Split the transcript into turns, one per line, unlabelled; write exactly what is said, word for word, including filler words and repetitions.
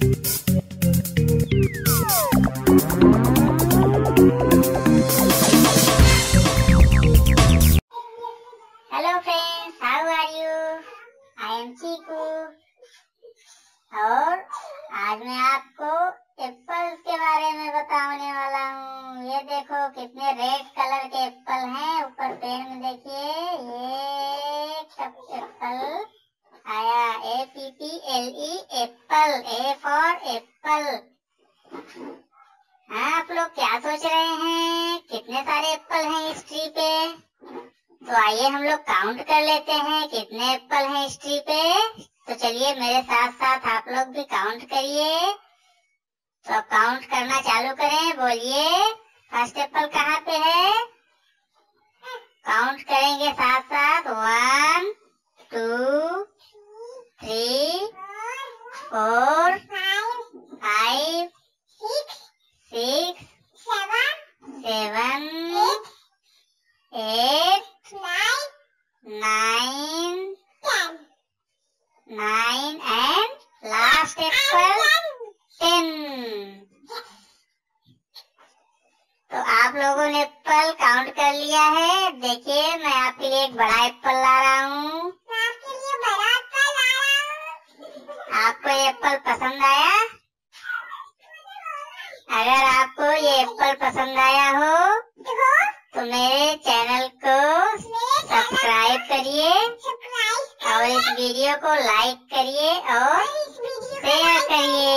Hello friends, how are you? I am Chiku और आज मैं आपको एप्पल्स के बारे में बताने वाला हूँ। ये देखो कितने रेड कलर के एप्पल हैं। ऊपर पेड़ में देखिए, ये कप एप्पल आया, A P P L E apple, A for apple. हाँ, आप लोग क्या सोच रहे हैं? कितने सारे एप्पल हैं इस ट्री पे? तो आइए हम लोग काउंट कर लेते हैं कितने एप्पल हैं इस ट्री पे। तो चलिए मेरे साथ साथ आप लोग भी काउंट करिए। तो अब काउंट करना चालू करें। बोलिए फर्स्ट एप्पल कहाँ पे है? काउंट करेंगे साथ साथ। One two three four five six seven eight nine nine and last apple ten. तो आप लोगों ने एप्पल काउंट कर लिया है। देखिए मैं आपके लिए एक बड़ा एप्पल ला रहा हूँ। आपके लिए बड़ा एप्पल ला रहा हूँ। आपको ये एप्पल पसंद आया? अगर आपको ये एप्पल पसंद आया हो तो मेरे चैनल को सब्सक्राइब करिए और इस वीडियो को लाइक करिए और शेयर करिए।